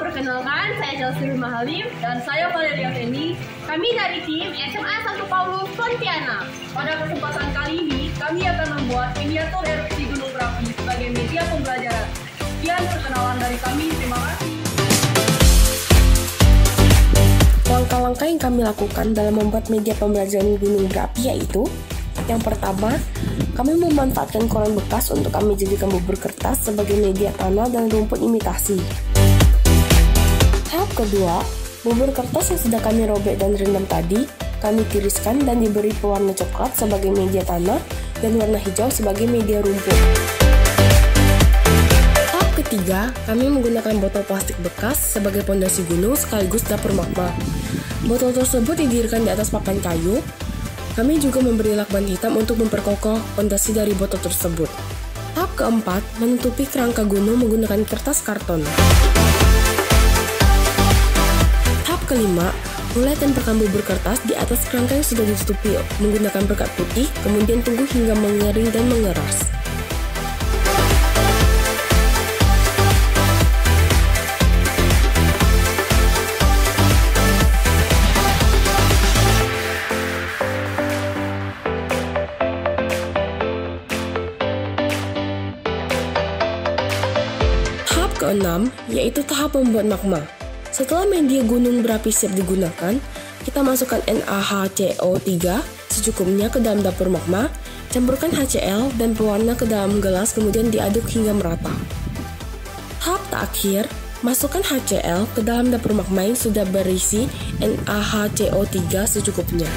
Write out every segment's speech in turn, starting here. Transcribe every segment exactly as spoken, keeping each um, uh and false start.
Perkenalkan, saya Chelsea Mahalim dan saya Valeria Feni. Kami dari tim S M A satu Paulus Pontianak. Pada kesempatan kali ini, kami akan membuat miniatur erupsi gunung berapi sebagai media pembelajaran. Sekian perkenalan dari kami, terima kasih. Langkah-langkah yang kami lakukan dalam membuat media pembelajaran gunung berapi yaitu: yang pertama, kami memanfaatkan koran bekas untuk kami jadikan bubur kertas sebagai media tanah dan rumput imitasi. Tahap kedua, bubur kertas yang sudah kami robek dan rendam tadi, kami tiriskan dan diberi pewarna coklat sebagai media tanah dan warna hijau sebagai media rumput. Tahap ketiga, kami menggunakan botol plastik bekas sebagai pondasi gunung sekaligus dapur magma. Botol tersebut didirikan di atas papan kayu. Kami juga memberi lakban hitam untuk memperkokoh pondasi dari botol tersebut. Tahap keempat, menutupi kerangka gunung menggunakan kertas karton. Tahap kelima, mulai tempelkan bubur kertas di atas kerangka yang sudah ditutupi menggunakan berkat putih, kemudian tunggu hingga mengering dan mengeras. Keenam, yaitu tahap membuat magma. Setelah media gunung berapi siap digunakan, kita masukkan N A H C O tiga secukupnya ke dalam dapur magma, campurkan H C L dan pewarna ke dalam gelas kemudian diaduk hingga merata. Tahap terakhir, masukkan H C L ke dalam dapur magma yang sudah berisi N A H C O tiga secukupnya.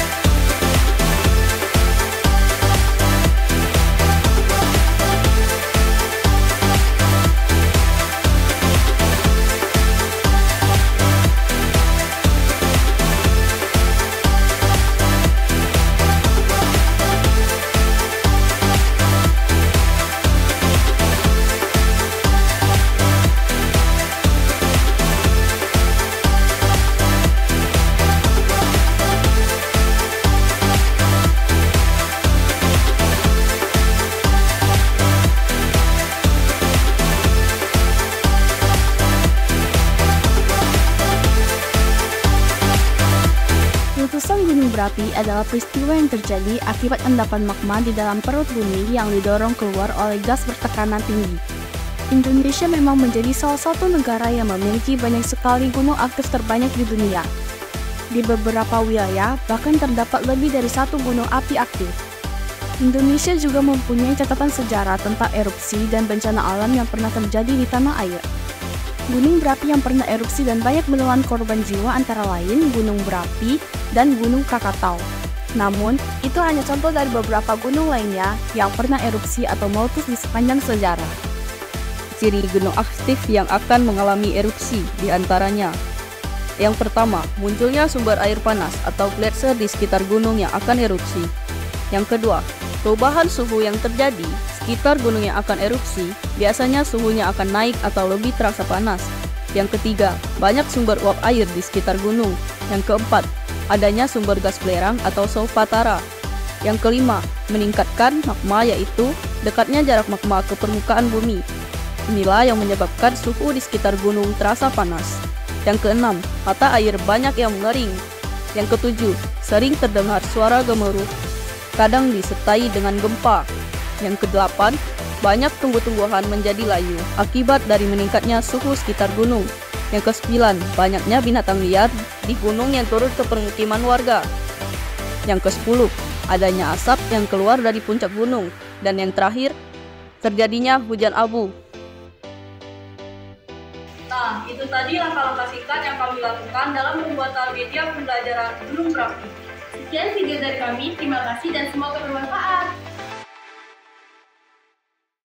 Letusan gunung berapi adalah peristiwa yang terjadi akibat endapan magma di dalam perut bumi yang didorong keluar oleh gas bertekanan tinggi. Indonesia memang menjadi salah satu negara yang memiliki banyak sekali gunung aktif terbanyak di dunia. Di beberapa wilayah, bahkan terdapat lebih dari satu gunung api aktif. Indonesia juga mempunyai catatan sejarah tentang erupsi dan bencana alam yang pernah terjadi di tanah air. Gunung berapi yang pernah erupsi dan banyak menelan korban jiwa antara lain Gunung Berapi dan Gunung Krakatau. Namun, itu hanya contoh dari beberapa gunung lainnya yang pernah erupsi atau meletus di sepanjang sejarah. Ciri gunung aktif yang akan mengalami erupsi diantaranya: yang pertama, munculnya sumber air panas atau gletser di sekitar gunung yang akan erupsi. Yang kedua, perubahan suhu yang terjadi sekitar gunung yang akan erupsi, biasanya suhunya akan naik atau lebih terasa panas. Yang ketiga, banyak sumber uap air di sekitar gunung. Yang keempat, adanya sumber gas belerang atau solfatara. Yang kelima, meningkatkan magma yaitu dekatnya jarak magma ke permukaan bumi. Inilah yang menyebabkan suhu di sekitar gunung terasa panas. Yang keenam, mata air banyak yang mengering. Yang ketujuh, sering terdengar suara gemuruh, kadang disertai dengan gempa. Yang kedelapan, banyak tumbuh-tumbuhan menjadi layu akibat dari meningkatnya suhu sekitar gunung. Yang kesembilan, banyaknya binatang liar di gunung yang turun ke permukiman warga. Yang kesepuluh, adanya asap yang keluar dari puncak gunung. Dan yang terakhir, terjadinya hujan abu. Nah, itu tadi langkah-langkah singkat yang kami lakukan dalam pembuatan media pembelajaran gunung berapi. Sekian video dari kami, terima kasih dan semoga bermanfaat.